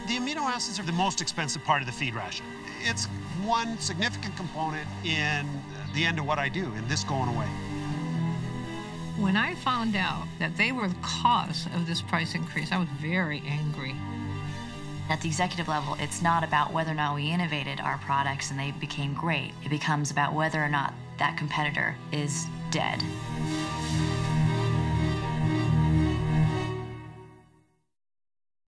The amino acids are the most expensive part of the feed ration. It's one significant component in the end of what I do, and this going away. When I found out that they were the cause of this price increase, I was very angry. At the executive level, it's not about whether or not we innovated our products and they became great. It becomes about whether or not that competitor is dead.